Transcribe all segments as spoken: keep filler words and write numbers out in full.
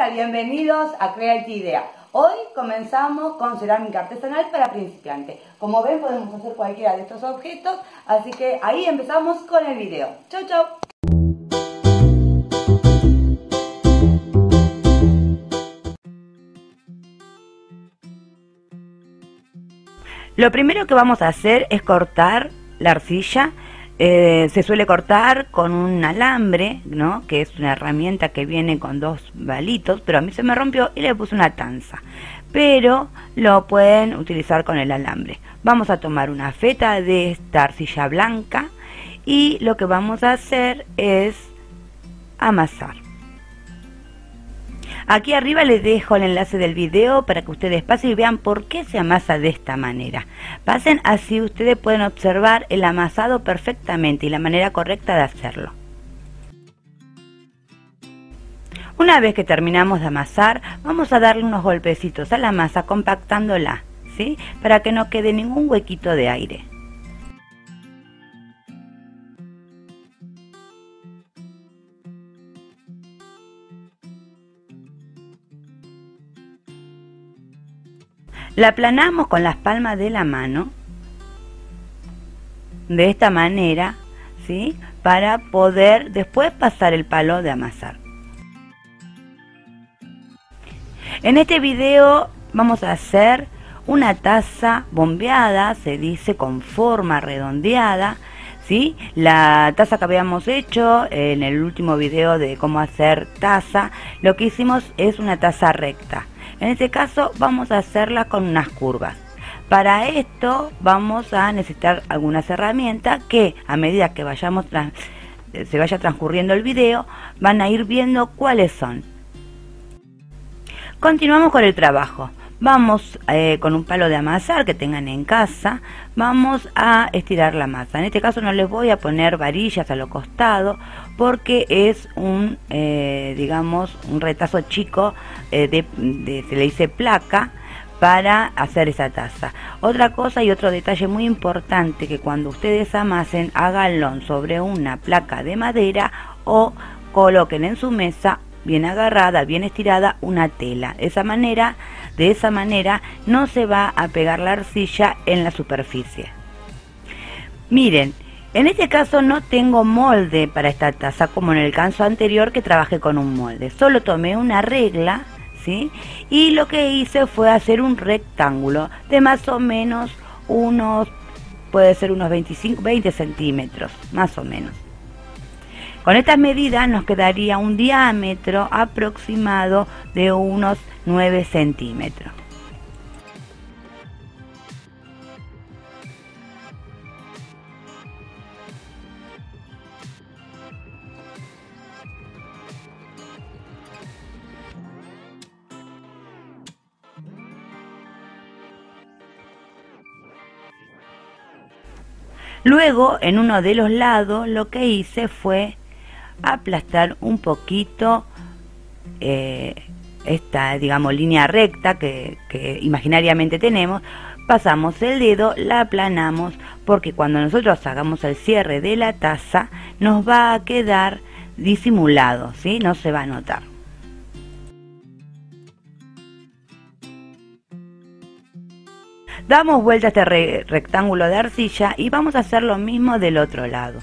Hola, bienvenidos a Create Idea. Hoy comenzamos con cerámica artesanal para principiantes. Como ven, podemos hacer cualquiera de estos objetos, así que ahí empezamos con el video. Chau, chau. Lo primero que vamos a hacer es cortar la arcilla. Eh, se suele cortar con un alambre, ¿no? Que es una herramienta que viene con dos balitos, pero a mí se me rompió y le puse una tanza. Pero lo pueden utilizar con el alambre. Vamos a tomar una feta de esta arcilla blanca y lo que vamos a hacer es amasar. Aquí arriba les dejo el enlace del video para que ustedes pasen y vean por qué se amasa de esta manera. Pasen, así ustedes pueden observar el amasado perfectamente y la manera correcta de hacerlo. Una vez que terminamos de amasar, vamos a darle unos golpecitos a la masa compactándola, ¿sí? Para que no quede ningún huequito de aire. La aplanamos con las palmas de la mano, de esta manera, ¿sí? Para poder después pasar el palo de amasar. En este video vamos a hacer una taza bombeada, se dice con forma redondeada, ¿sí? La taza que habíamos hecho en el último video de cómo hacer taza, lo que hicimos es una taza recta. En este caso vamos a hacerla con unas curvas. Para esto vamos a necesitar algunas herramientas que a medida que vayamos se vaya transcurriendo el video van a ir viendo cuáles son. Continuamos con el trabajo. Vamos eh, con un palo de amasar que tengan en casa, vamos a estirar la masa. En este caso no les voy a poner varillas a los costados porque es un, eh, digamos, un retazo chico, eh, de, de, se le dice placa, para hacer esa taza. Otra cosa y otro detalle muy importante, que cuando ustedes amasen, háganlo sobre una placa de madera o coloquen en su mesa bien agarrada, bien estirada, una tela. De esa manera, de esa manera no se va a pegar la arcilla en la superficie. Miren, en este caso no tengo molde para esta taza como en el caso anterior que trabajé con un molde. Solo tomé una regla, ¿sí? Y lo que hice fue hacer un rectángulo de más o menos unos, puede ser unos veinticinco, veinte centímetros, más o menos. Con estas medidas nos quedaría un diámetro aproximado de unos nueve centímetros. Luego, en uno de los lados, lo que hice fue aplastar un poquito eh, esta, digamos, línea recta que, que imaginariamente tenemos. Pasamos el dedo, la aplanamos, porque cuando nosotros hagamos el cierre de la taza nos va a quedar disimulado, ¿sí? No se va a notar. Damos vuelta a este re rectángulo de arcilla y vamos a hacer lo mismo del otro lado.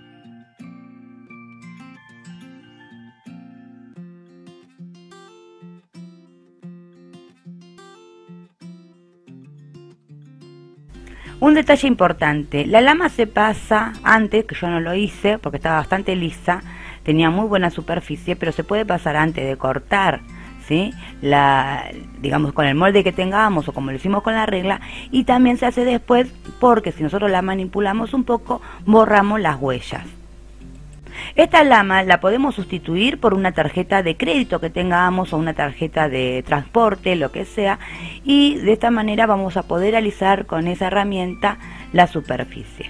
Un detalle importante, la lama se pasa antes, que yo no lo hice porque estaba bastante lisa, tenía muy buena superficie, pero se puede pasar antes de cortar, ¿sí? La, digamos, con el molde que tengamos o como lo hicimos con la regla, y también se hace después porque si nosotros la manipulamos un poco, borramos las huellas. Esta lama la podemos sustituir por una tarjeta de crédito que tengamos o una tarjeta de transporte, lo que sea, y de esta manera vamos a poder alisar con esa herramienta la superficie.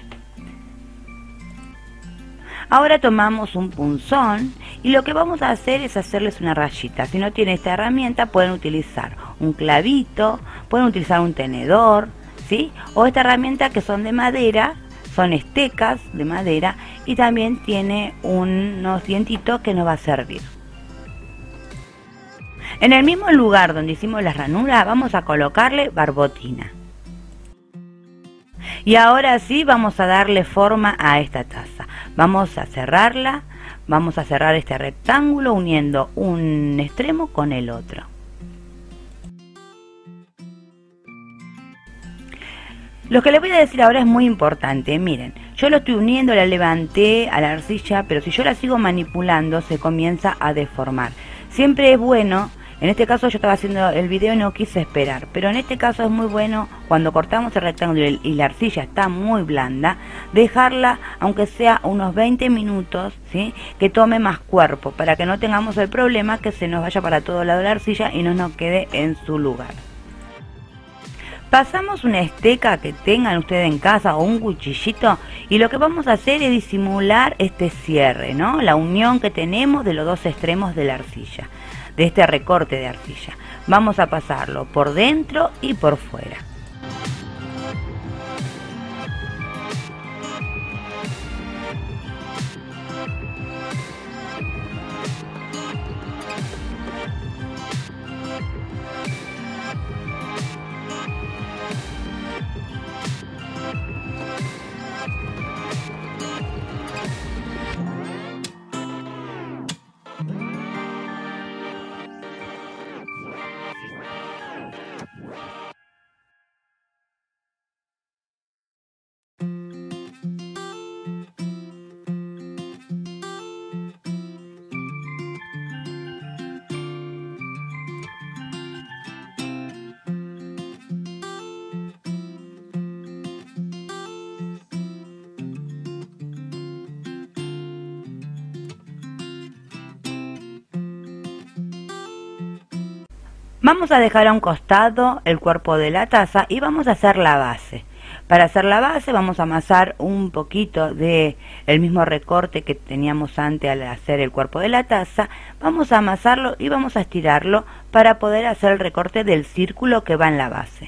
Ahora tomamos un punzón y lo que vamos a hacer es hacerles una rayita. Si no tienen esta herramienta pueden utilizar un clavito, pueden utilizar un tenedor, ¿sí? O esta herramienta que son de madera, son estecas de madera y también tiene unos dientitos que nos va a servir. En el mismo lugar donde hicimos la ranura vamos a colocarle barbotina. Y ahora sí vamos a darle forma a esta taza. Vamos a cerrarla, vamos a cerrar este rectángulo uniendo un extremo con el otro. Lo que les voy a decir ahora es muy importante. Miren, yo lo estoy uniendo, la levanté a la arcilla, pero si yo la sigo manipulando se comienza a deformar. Siempre es bueno, en este caso yo estaba haciendo el video y no quise esperar, pero en este caso es muy bueno cuando cortamos el rectángulo y la arcilla está muy blanda, dejarla aunque sea unos veinte minutos, ¿sí? Que tome más cuerpo, para que no tengamos el problema que se nos vaya para todo lado la arcilla y no nos quede en su lugar. Pasamos una esteca que tengan ustedes en casa o un cuchillito y lo que vamos a hacer es disimular este cierre, ¿no? La unión que tenemos de los dos extremos de la arcilla, de este recorte de arcilla. Vamos a pasarlo por dentro y por fuera. Vamos a dejar a un costado el cuerpo de la taza y vamos a hacer la base. Para hacer la base vamos a amasar un poquito de el mismo recorte que teníamos antes al hacer el cuerpo de la taza. Vamos a amasarlo y vamos a estirarlo para poder hacer el recorte del círculo que va en la base.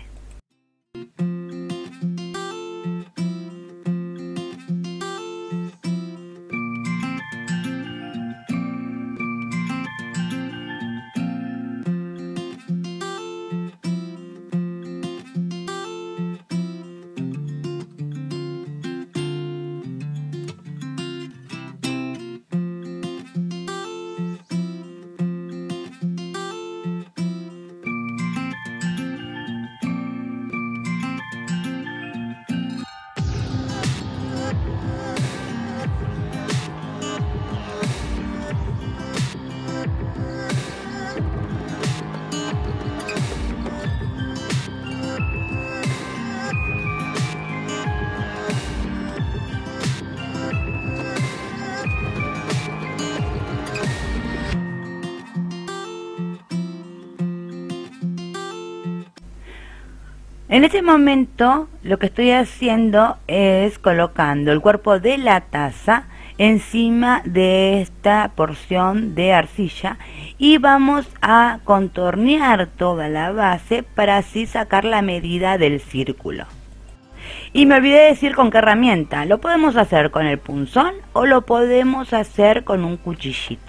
En este momento lo que estoy haciendo es colocando el cuerpo de la taza encima de esta porción de arcilla y vamos a contornear toda la base para así sacar la medida del círculo. Y me olvidé de decir con qué herramienta. Lo podemos hacer con el punzón o lo podemos hacer con un cuchillito.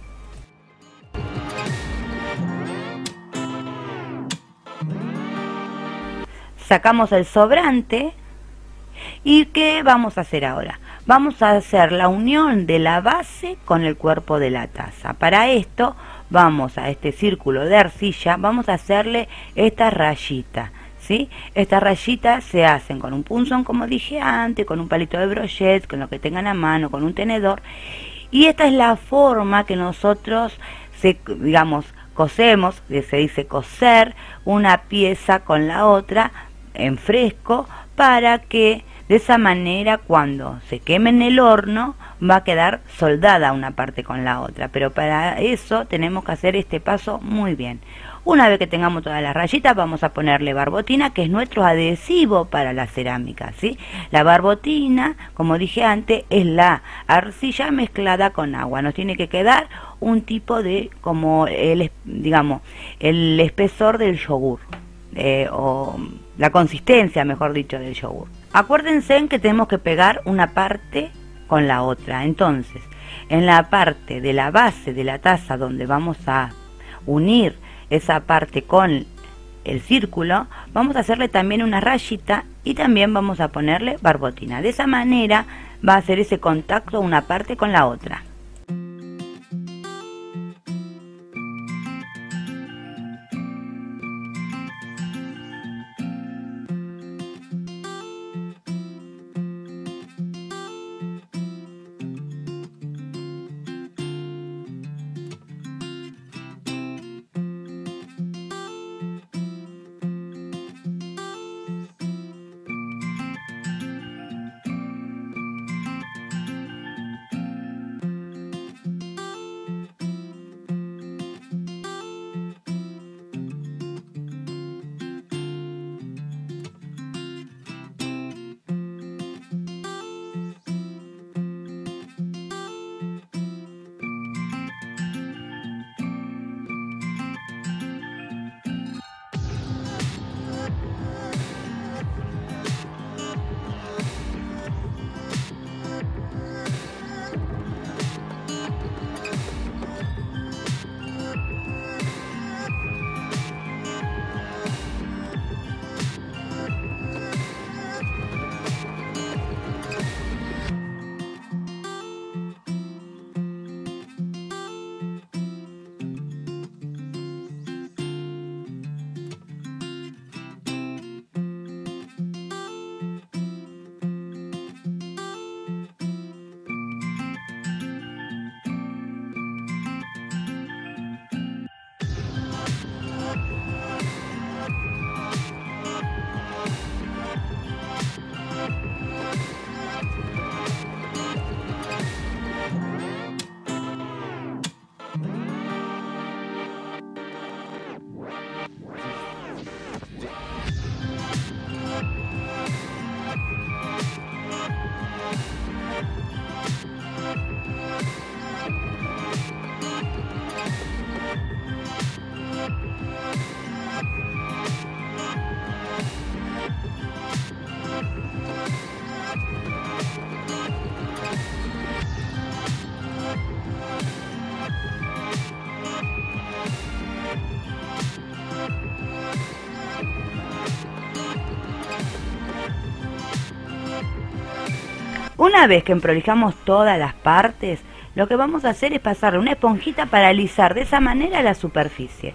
Sacamos el sobrante y ¿qué vamos a hacer ahora? Vamos a hacer la unión de la base con el cuerpo de la taza. Para esto vamos a este círculo de arcilla, vamos a hacerle esta rayita, ¿sí? Estas rayitas se hacen con un punzón, como dije antes, con un palito de brochet, con lo que tengan a mano, con un tenedor. Y esta es la forma que nosotros, se, digamos, cosemos, se dice coser una pieza con la otra en fresco, para que de esa manera cuando se queme en el horno va a quedar soldada una parte con la otra. Pero para eso tenemos que hacer este paso muy bien. Una vez que tengamos todas las rayitas vamos a ponerle barbotina, que es nuestro adhesivo para la cerámica, ¿sí? La barbotina, como dije antes, es la arcilla mezclada con agua. Nos tiene que quedar un tipo de, como el, digamos, el espesor del yogur, eh, o la consistencia, mejor dicho, del yogur. Acuérdense en que tenemos que pegar una parte con la otra. Entonces, en la parte de la base de la taza donde vamos a unir esa parte con el círculo, vamos a hacerle también una rayita y también vamos a ponerle barbotina. De esa manera va a hacer ese contacto una parte con la otra. Una vez que emprolijamos todas las partes, lo que vamos a hacer es pasarle una esponjita para alisar de esa manera la superficie.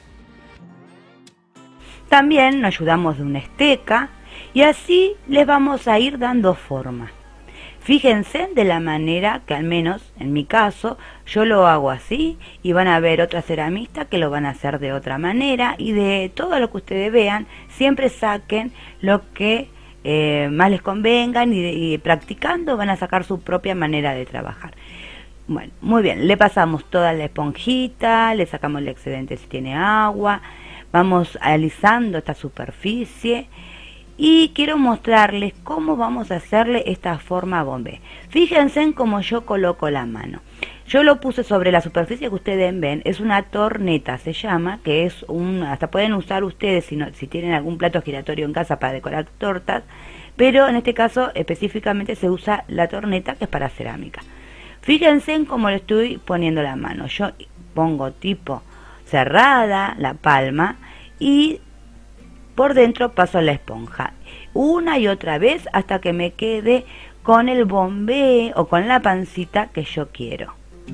También nos ayudamos de una esteca y así les vamos a ir dando forma. Fíjense de la manera que, al menos en mi caso, yo lo hago así y van a ver otras ceramistas que lo van a hacer de otra manera, y de todo lo que ustedes vean siempre saquen lo que eh, más les convengan y, y practicando van a sacar su propia manera de trabajar. Bueno, muy bien, le pasamos toda la esponjita, le sacamos el excedente si tiene agua, vamos alisando esta superficie. Y quiero mostrarles cómo vamos a hacerle esta forma bombé. Fíjense en cómo yo coloco la mano. Yo lo puse sobre la superficie que ustedes ven, es una torneta, se llama, que es un, hasta pueden usar ustedes si, no, si tienen algún plato giratorio en casa para decorar tortas, pero en este caso específicamente se usa la torneta, que es para cerámica. Fíjense en cómo le estoy poniendo la mano. Yo pongo tipo cerrada la palma y por dentro paso la esponja una y otra vez hasta que me quede con el bombé o con la pancita que yo quiero.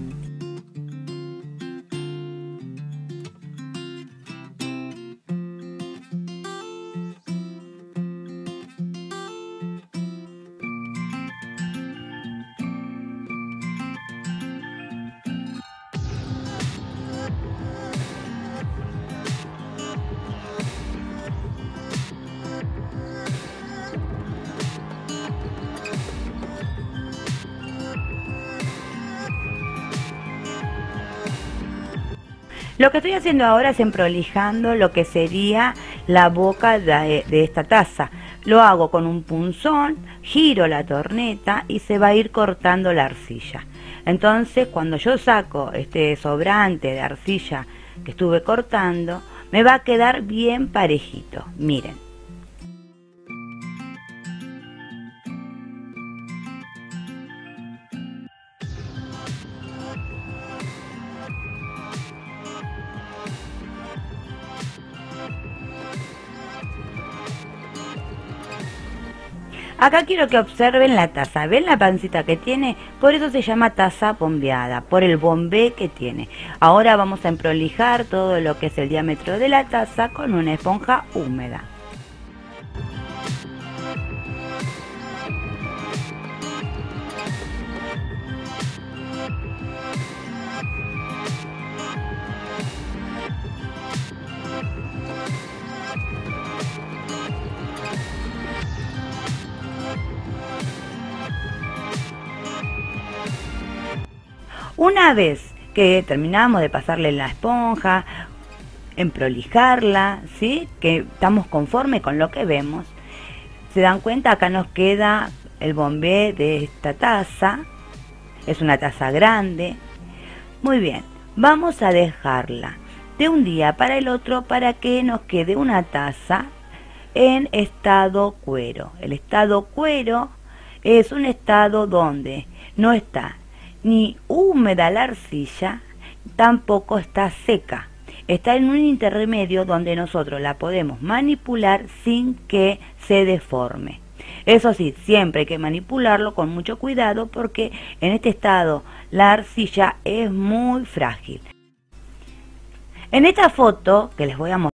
Lo que estoy haciendo ahora es emprolijando lo que sería la boca de, de esta taza. Lo hago con un punzón, giro la torneta y se va a ir cortando la arcilla. Entonces, cuando yo saco este sobrante de arcilla que estuve cortando, me va a quedar bien parejito. Miren. Acá quiero que observen la taza. ¿Ven la pancita que tiene? Por eso se llama taza bombeada, por el bombé que tiene. Ahora vamos a emprolijar todo lo que es el diámetro de la taza con una esponja húmeda. Una vez que terminamos de pasarle la esponja, emprolijarla, ¿sí? Que estamos conformes con lo que vemos, se dan cuenta, acá nos queda el bombé de esta taza, es una taza grande. Muy bien, vamos a dejarla de un día para el otro para que nos quede una taza en estado cuero. El estado cuero es un estado donde no está ni húmeda la arcilla, tampoco está seca. Está en un intermedio donde nosotros la podemos manipular sin que se deforme. Eso sí, siempre hay que manipularlo con mucho cuidado porque en este estado la arcilla es muy frágil. En esta foto que les voy a mostrar,